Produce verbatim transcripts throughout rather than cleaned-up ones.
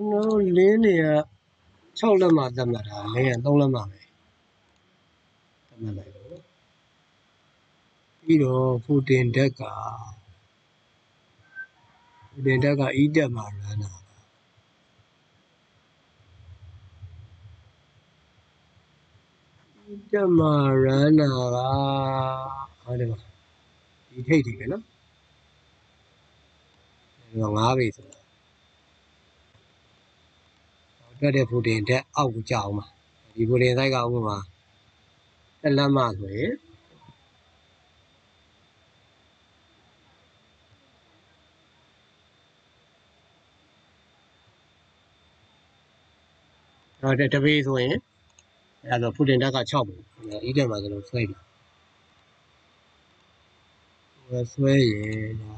နော်လင်းတွေက၆လက်မှသတ်မှတ်တာလင်းက၃လက်မှပဲသတ်မှတ်လိုက်တော့ပြီးတော့ဖူတင်တက်ကဖူတင်တက်က E တက်မှာ runner E တက်မှာ runner ကဟုတ်တယ်ပါဒီထိတ်ထိပဲနော်ဒီတော့၅ပေဆိုတာတက်တဲ့ဖူတင်တက်အောက်ကိုကြောက်အောင်ပါဒီဖူတင်ဆိုင်ကဥပမာတက်လက်မှဆိုရင်တော့တပေဆိုရင်အဲ့တော့ဖူတင်တက်က၆ပေE တက်မှာကျွန်တော်ဆွဲပြီဆွဲရင်ဒါ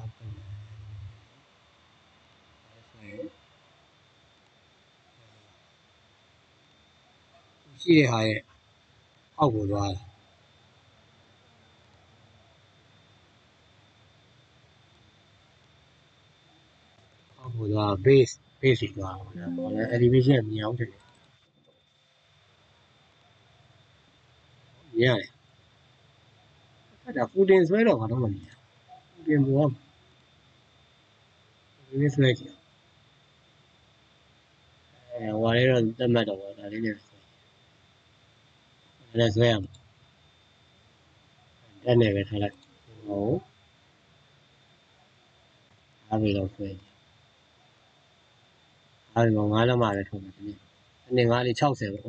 ရှိတဲ့ဟာရဲ့အောက်ကိုသွားတယ်အောက်ကိုသွား base base ကြီးသွားတယ်ဟောလဲ elevation မြင်အောင်တယ်မြင်ရတယ်အဲ့ဒါဖူတင်ဆွဲတော့ဘာတော့မမြင်ဖူတင်ဘောဒီနေ့ဆွဲကြည့်အဲဟိုလေးတော့သတ်မှတ်တော့ဒါလေးနဲ့ဆွဲလည်းဆွဲရမှာတက်နေပဲထားလိုက်ဟုတ်အားပြီးတော့ဆွဲအားပြီးတော့ငါးလက်မှပဲထုံးတယ်ဒီနေ့ဒီနေ့ငါးလေး၆၀ပေါ့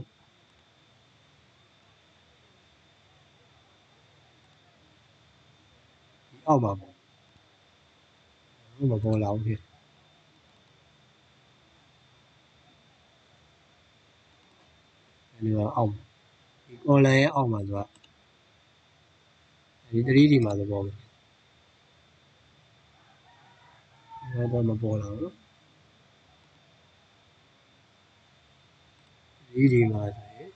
ဒီအောက်မှာပေါ့မပေါ်လာဘူးဖြစ်ဒီတော့အောက်ဒီ online ရဲ့အောက်မှာသူကဒီ three D မှာလည်းပေါ်မယ်ဒါတော့မပေါ်လာဘူး three D မှာဆိုရင်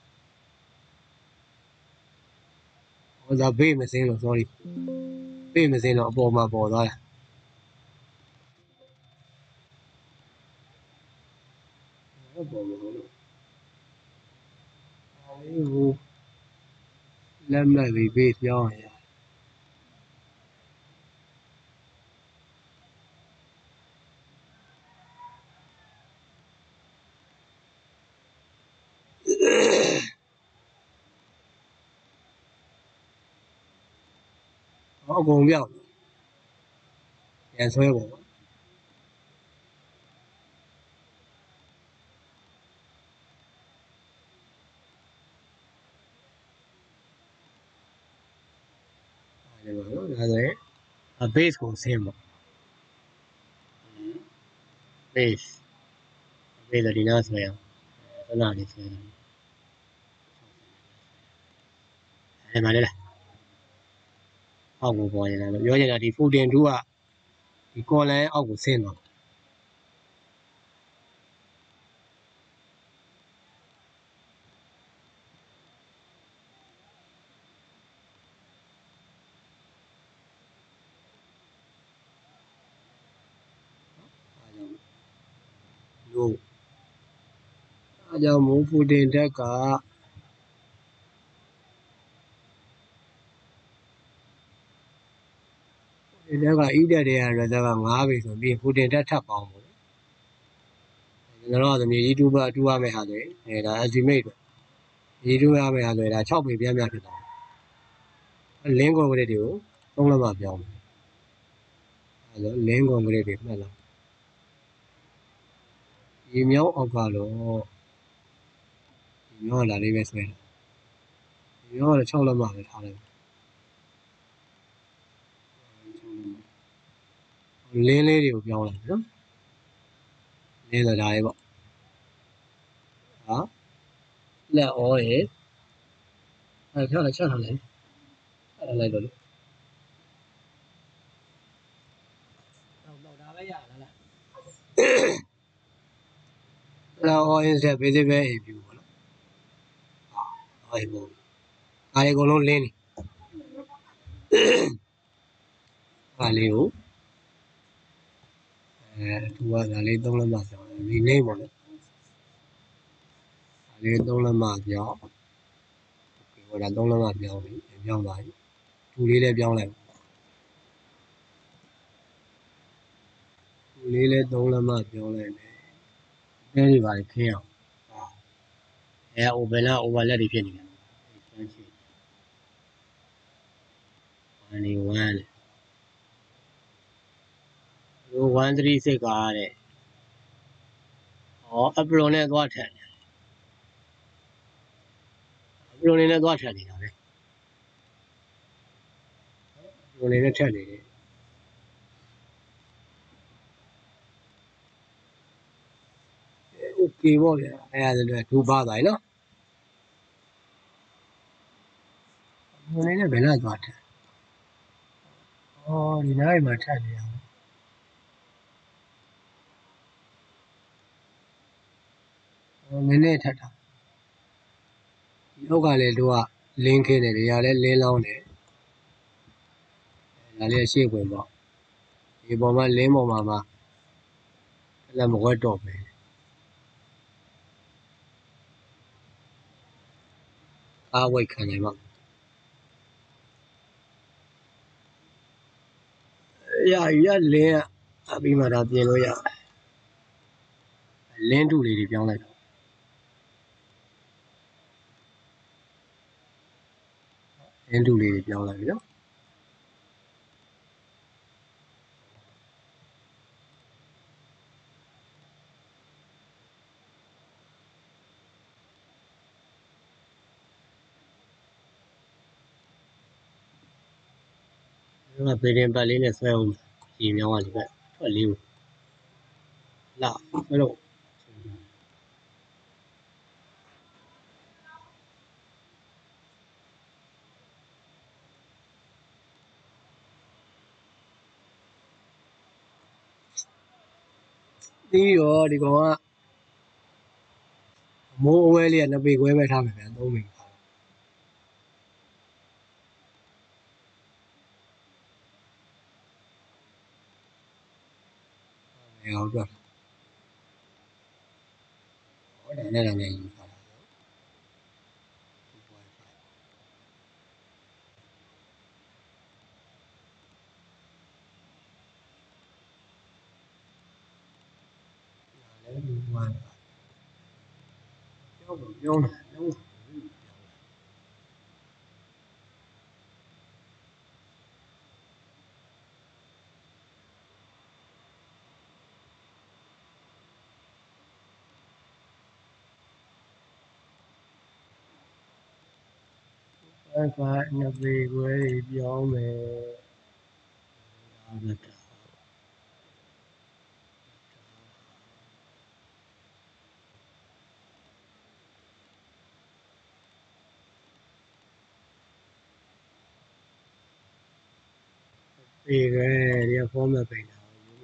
ဟောဒါဘေးမစင်းလို့ sorry ဘေးမစင်းတော့အပေါ်မှာပေါ်သွားတယ်ဟုတ်ပေါ်မှာလို့အဲဒီဟိုလက်မှတ်ပြီး base ပြောင်းရအကုန်ပြောက်ပြန်ဆွဲပေါ်ပါအဲ့ဒါတော့ဒါဆိုရင် base ကိုဆင်းပေါ့ base base ဒီနားဆွဲအောင်ခဏလေးဆွဲတယ်အဲ့မှာလေအောက်ကိုပေါ်နေတာလို့ပြောချင်တာဒီ fourteen two ကဒီ column အောက်ကိုဆင်းသွားလို့အဲကြောင့်မို့ fourteen တက်ကဒီတက်က E တက်တဲ့ရတဲ့က၅ပေဆိုပြီး fourteen တက်ထပ်ပေါင်းပေါ့ကျွန်တော်တို့ကမြေကြီးတူးပါတူးရမယ့်ဟာတွေအဲဒါ estimate ပဲမြေတူးရမယ့်ဟာတွေဒါ၆ပေပြည့်ပြည့်ဖြစ်သွားတယ်လင်းကွန်ကရစ်တွေကိုသုံးလက်မှပြောင်းတယ်အဲဒါလင်းကွန်ကရစ်တွေမှတ်လာဒီမြောင်းအောက်ကတော့ဒီမြောင်းကလာလေးပဲဆွဲတယ်ဒီမြောင်းကတော့၆လက်မှပဲထားလိုက်လင်းလေးတွေကိုပြောင်းလိုက်နော်လင်းဆိုတာလေးပေါ့ဟာလက်ဩရေအဲဖြောက်လိုက်ချက်ထားလိုက်အဲ့လိုက်တော့လို့တော့တော့ဒါပဲရလားလားလောက်ဩ instead visible a view ပေါ့နော်ဟာဟောပေါ့အားအကုန်လုံးလင်းနေအားလေးကိုအဲသူကဒါလေးသုံးလက်မှပြောင်းတယ်ဒီနေပေါ့လေလေးသုံးလက်မပြောင်းဟိုဒါသုံးလက်မပြောင်းပြီပြောင်းသွားပြီတူလေးလည်းပြောင်းလိုက်တူလေးလည်းသုံးလက်မပြောင်းလိုက်မယ်အဲဒီပါခင်းအောင်အဲ open လား overlap တွေဖြစ်နေတယ်one one one one three sixကတဲ့ဩ upload နဲ့သွားထန်တယ် upload နဲ့သွားထန်နေတာပဲ upload နဲ့ထန်နေတယ် okay ပေါ့ဗျာအဲဒါလည်းဒူပါသွားပြီနော် upload နဲ့ဘယ်နဲ့သွားထန်ဩဒီနားမှာထန်နေရအောင်နည်းနည်းထပ်တာဒီအောက်ကလည်းတို့ကလင်းခင်းတယ်နေရာလည်းလင်းလောင်းတယ်ဒါလည်းရှေ့ဝင်ပေါ့ဒီပေါ်မှာလင်းပေါ်မှာမှာလည်းမဝတ်တော့ပဲအားဝိတ်ခံနိုင်မှာရရလင်းအပြီးမှဒါပြင်လို့ရလင်းတူလေးတွေပြောင်းလိုက်တော့လင်းတူလေးတွေပြောင်းလိုက်ပြီနော်ဒီမှာပေရင်ပတ်လေးနဲ့ဆွဲအောင်ဒီမြောင်းကဒီဘက်ထွက်လေးကိုလာဆွဲတော့ဒီရောဒီကောင်ကမိုးအဝဲလေးကနှစ်ပေခွဲပဲထားမယ်ဗျာသုံးပေအဲဟုတ်တော့ဟောဒါနဲ့လည်းယူထားတာလည်းဒီမှာပြောတော့ပြောနေပြောအဲ့ကနှစ်ပေခွဲပြောင်းမယ်ဟုတ်ကဲ့ပေခွဲဒီဖောမဲ့ပိန်တာ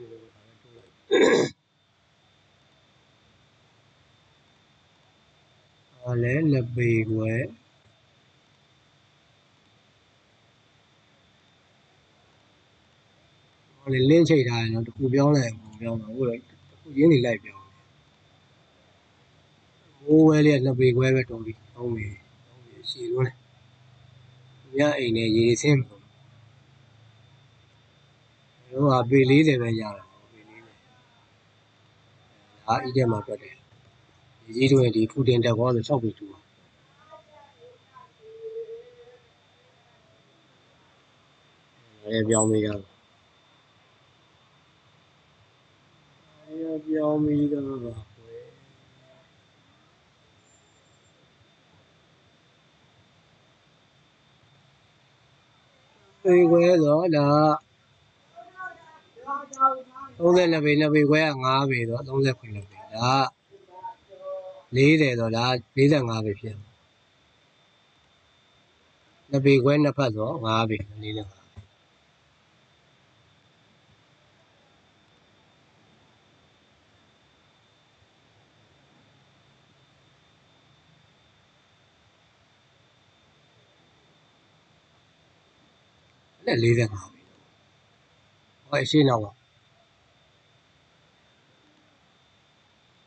ဟောလဲနှစ်ပေခွဲဟောလေလင်းချိတ်ထားတယ်နော်တခုပြောင်းလိုက်ပုံပြောင်းတော့ဟုတ်လေတခုရင်းနေလိုက်ပြောင်းမိုးဝဲလေးကနှစ်ပေခွဲပဲတော်ပြီသုံးပေသုံးပေရှည်လို့လေညအိမ်နဲ့ရေဆင်းတို့ကပေလေးဆယ်ပဲရတာပေလေးဆယ်ဒါအီးတဲ့မှာတွက်တယ်ဒီကြီးတွင်ဒီဖူတင်တက်ကောဆို၆ပေတူပါအဲပြောင်းမိတာအဲပြောင်းမိတာပါပေခွဲဆိုတော့သုံး十နှစ်ပေနှစ်ပေခွဲကငါးပေဆိုတော့၃၇ပေဒါလေးဆယ်ဆိုဒါ၄၅ပေဖြစ်နှစ်ပေခွဲနှစ်ဖက်ဆိုငါးပေလေးနဲ့နဲ့၄၅ပေဟောရှင်းတော့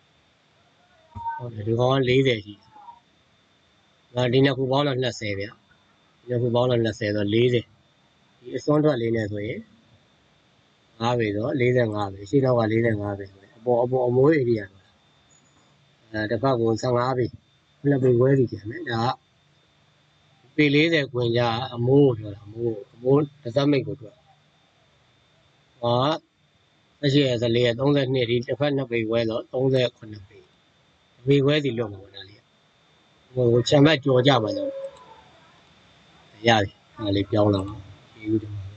ဟုတ်တယ်ဒီကောင်က၄၀ရှိတယ်ဒီနှစ်ခုပေါင်းတော့၂၀ဗျဒီနှစ်ခုပေါင်းတော့၂၀ဆို၄၀ဒီအစွန်းထွက်လေးနဲ့ဆိုရင်၅ပေဆို၄၅ပေရှေ့နောက်က၄၅ပေဆိုရင်အပေါ်အပေါ်အမိုးဧရိယာအဲတစ်ဖက်က၁၅ပေနှစ်ပေခွဲစီကျန်မယ်ဒါကပေ၄၀ခွင်ကြအမိုးကိုပြောတာအမိုးအမိုးတစ်စက်မိတ်ကိုတွေ့ဟာ၁၈ရက်၁၄ရက်၃၂ဒီတစ်ဖက်နှစ်ပေခွဲဆို၃၈ပေပေခွဲစီလွတ်မှာပေါ့ဒါလေးဟိုခြံဘက်ကြော်ကြပါတော့ရတယ်ဒါလေးပြောင်းလာပါ